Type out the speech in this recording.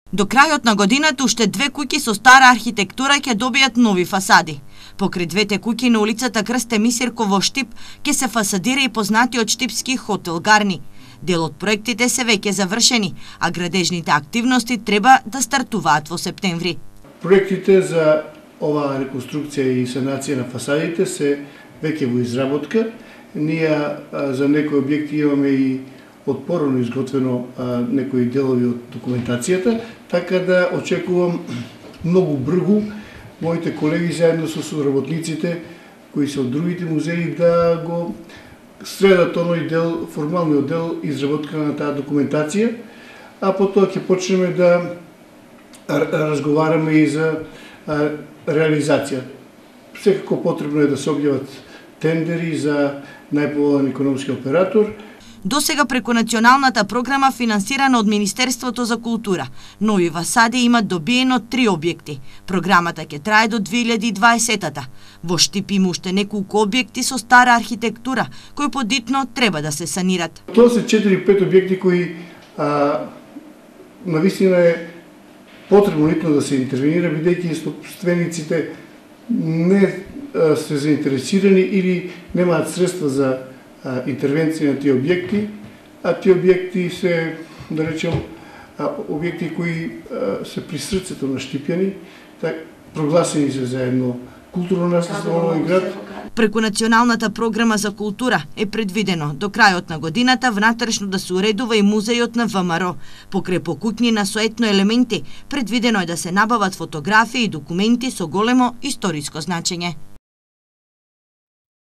До крајот на годината уште 2 куќи со стара архитектура ќе добијат нови фасади. Покрај двете куќи на улицата Крсте Мисирко во Штип ќе се фасадира и познатиот штипски хотел Гарни. Дел од проектите се веќе завршени, а градежните активности треба да стартуваат во септември. Проектите за оваа реконструкција и санација на фасадите се веќе во изработка. Ние за некои објекти имаме и отпорно изготвено некои делови од документацијата, така да очекувам многу брзо моите колеги заедно со соработниците кои се од другите музеи да го средат оној дел, формалниот дел изработка на таа документација, а потоа ќе почнеме да разговараме и за реализација. Секако потребно е да се објават тендери за најповолен економски оператор. Досега преку националната програма финансирана од Министерството за култура, Нови фасади имат добиено 3 објекти. Програмата ќе трае до 2020-та. Во Штип има уште неколку објекти со стара архитектура, кои подитно треба да се санират. Тоа се 4-5 објекти кои навистина е потребно литно да се интервенира, бидејќи собствениците не се заинтересирани или немаат средства за интервенција на тие објекти, а тие објекти се, да речем, објекти кои се при срцето на штипјани, прогласени се за едно културно наследство во овој град. Преку националната програма за култура е предвидено до крајот на годината внатрешно да се уредува и музејот на ВМРО. Покрај покуќнина со етно елементи, предвидено е да се набават фотографии и документи со големо историско значење.